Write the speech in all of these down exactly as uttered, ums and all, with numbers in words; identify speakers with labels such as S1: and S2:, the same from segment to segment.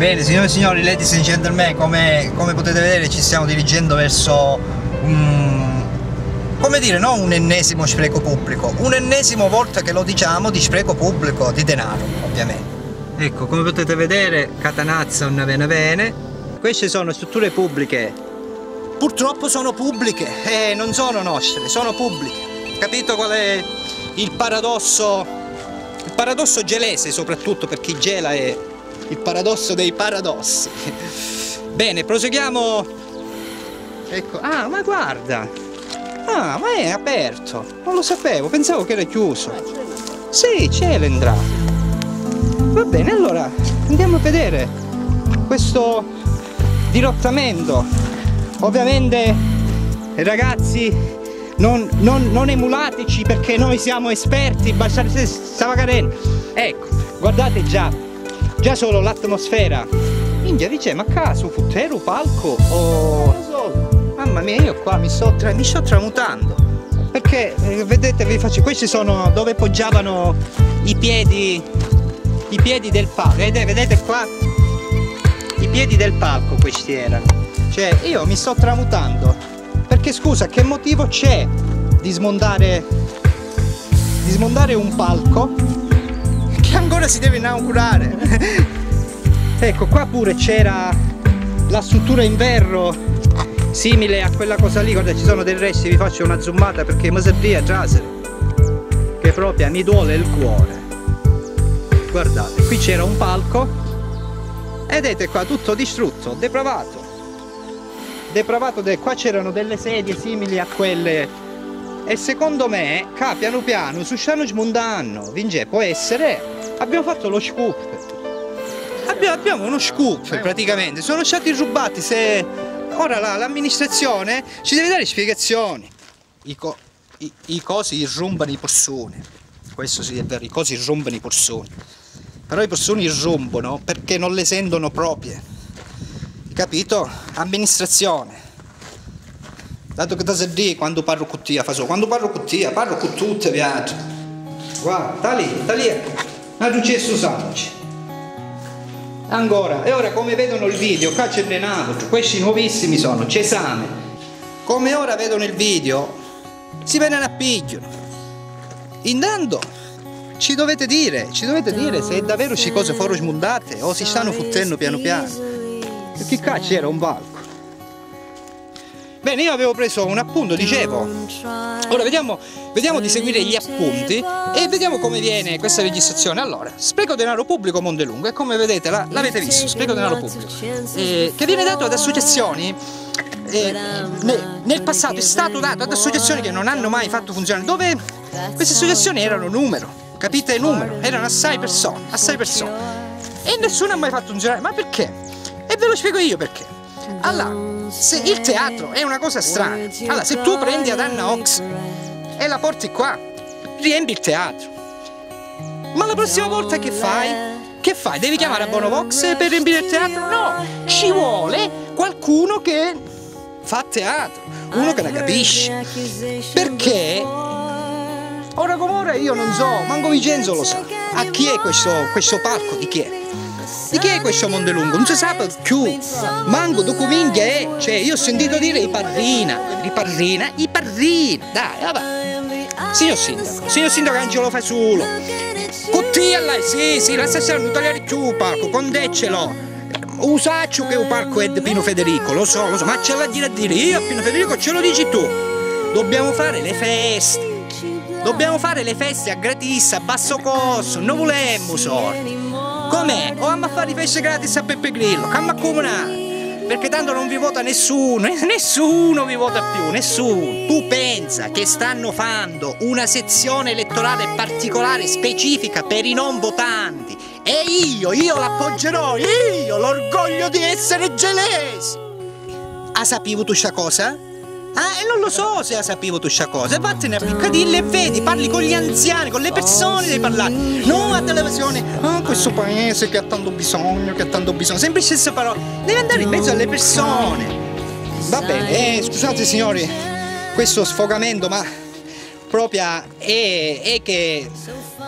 S1: Bene, signore e signori, ladies and gentlemen, come, come potete vedere ci stiamo dirigendo verso un, come dire, non un ennesimo spreco pubblico, un ennesimo volta che lo diciamo di spreco pubblico di denaro, ovviamente. Ecco, come potete vedere, Catanazzo non bene bene. Queste sono strutture pubbliche, purtroppo sono pubbliche e non sono nostre, sono pubbliche. Capito qual è il paradosso? Il paradosso gelese, soprattutto per chi gela, è il paradosso dei paradossi. Bene, proseguiamo. Ecco, ah, ma guarda, ah, ma è aperto, non lo sapevo, pensavo che era chiuso. Sì, c'è l'entrata. Va bene, allora andiamo a vedere questo dirottamento. Ovviamente, ragazzi, non, non, non emulateci, perché noi siamo esperti, bastate stavacarene. Ecco, guardate già. Già solo l'atmosfera. Minchia, dice, ma caso futtero palco o... Mamma mia, io qua mi sto, tra... mi sto tramutando. Perché, eh, vedete, vi faccio... Questi sono dove poggiavano i piedi... I piedi del palco. Vedete, vedete qua? I piedi del palco questi erano. Cioè, io mi sto tramutando. Perché, scusa, che motivo c'è di smontare... Di smontare un palco che ancora si deve inaugurare? Ecco, qua pure c'era la struttura in ferro simile a quella cosa lì. Guarda, ci sono dei resti, vi faccio una zoomata perché mi serviva trasere, che proprio mi duole il cuore. Guardate, qui c'era un palco e vedete qua tutto distrutto, depravato depravato de... qua c'erano delle sedie simili a quelle. E secondo me, qua piano piano, su stanno smontando. Vince, può essere. Abbiamo fatto lo scoop. Abbiamo, abbiamo uno scoop praticamente. Sono stati rubati. Se ora l'amministrazione ci deve dare spiegazioni. I, co... I, i cosi irrumbano i persone. Questo sì è vero, i cosi irrumbano i persone. Però i persone irrumbono perché non le sentono proprie. Capito? Amministrazione. Dato che da si dice quando parlo con te, fa so, quando parlo con te, parlo con tutte viaggi. Guarda, sta lì, sta lì, ha successo sandwich. Ancora, e ora come vedono il video, qua c'è un altro, questi nuovissimi sono, c'è esame. Come ora vedono il video, si vengono a pigliano. Intanto, ci dovete dire, ci dovete dire se davvero queste cose furono smontate o si stanno fottendo piano piano. Perché qua c'era un palco. Bene, io avevo preso un appunto, dicevo. Ora vediamo, vediamo di seguire gli appunti e vediamo come viene questa registrazione. Allora, spreco denaro pubblico Mondelungo, e come vedete l'avete visto, spreco denaro pubblico, eh, che viene dato ad associazioni, eh, ne, nel passato è stato dato ad associazioni che non hanno mai fatto funzionare, dove queste associazioni erano numero, capite? Numero, erano assai persone, assai persone, e nessuno ha mai fatto funzionare. Ma perché? E ve lo spiego io perché. Allora, se il teatro è una cosa strana, allora se tu prendi ad Anna Ox e la porti qua, riempi il teatro, ma la prossima volta che fai? Che fai? Devi chiamare a Bonovox per riempire il teatro? No, ci vuole qualcuno che fa teatro, uno che la capisce, perché ora come ora io non so, manco Vincenzo lo sa, a chi è questo, questo palco, di chi è? Di chi è questo Mondelungo? Non si sa più, manco documenti è, cioè io ho sentito dire i parrina, i parrina, i parrina, dai, vabbè. Signor Sindaco, signor Sindaco Angelo fa solo, con te là, sì, sì, la stasera non tagliare più il palco, condeccelo, usaccio che il palco è di Pino Federico, lo so, lo so, ma ce l'ha dire a dire, io a Pino Federico ce lo dici tu, dobbiamo fare le feste, dobbiamo fare le feste a gratis, a basso costo, non volemmo soldi. Com'è? O a fare i feste gratis a Peppe Grillo, camma comunale, perché tanto non vi vota nessuno, nessuno vi vota più, nessuno. Tu pensa che stanno facendo una sezione elettorale particolare, specifica per i non votanti, e io, io l'appoggerò, io, l'orgoglio di essere gelese. Ha saputo tu sta cosa? Ah, e non lo so se ha saputo tu sta cosa. E vattene a Piccadilly e vedi, parli con gli anziani, con le persone devi parlare. Non a televisione, ah, questo paese che ha tanto bisogno, che ha tanto bisogno. Sempre le stesse parole. Devi andare in mezzo alle persone. Va bene, eh, scusate signori, questo sfogamento, ma proprio è, è che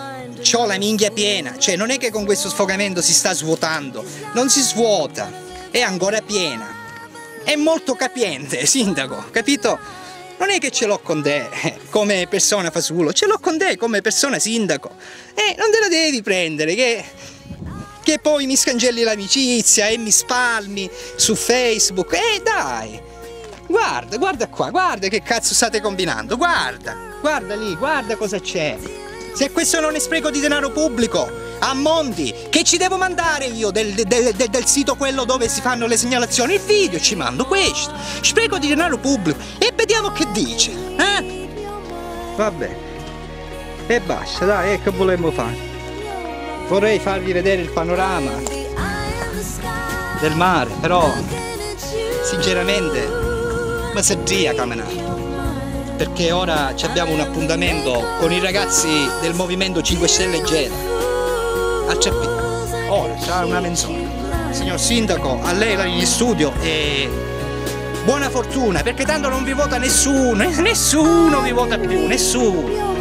S1: c'ho la minchia piena, cioè non è che con questo sfogamento si sta svuotando, non si svuota, è ancora piena, è molto capiente, sindaco, capito? Non è che ce l'ho con te come persona fasulo, ce l'ho con te come persona sindaco, e non te la devi prendere, che, che poi mi scangelli l'amicizia e mi spalmi su Facebook, e dai, guarda, guarda qua, guarda che cazzo state combinando, guarda, guarda lì, guarda cosa c'è. Se questo non è spreco di denaro pubblico, a Monti, che ci devo mandare io del, del, del, del sito quello dove si fanno le segnalazioni, il video ci mando questo, spreco di denaro pubblico, e vediamo che dice, eh? Vabbè, e basta, dai, che volevo fare? Vorrei farvi vedere il panorama del mare, però sinceramente mi si dia camminare. Perché ora abbiamo un appuntamento con i ragazzi del Movimento cinque Stelle Gela a Ceppino, ora c'ha una mezz'ora. Signor Sindaco, a lei là in studio e buona fortuna, perché tanto non vi vota nessuno, nessuno vi vota più, nessuno.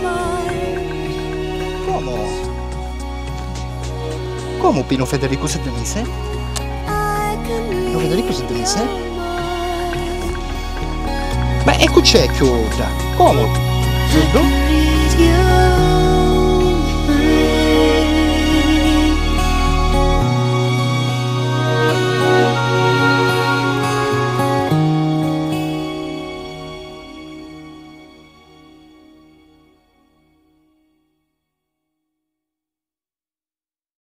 S1: Come? Come Pino Federico Sedonese? Pino Federico Sedonese? Ma ecco c'è chiusa, come? Giusto?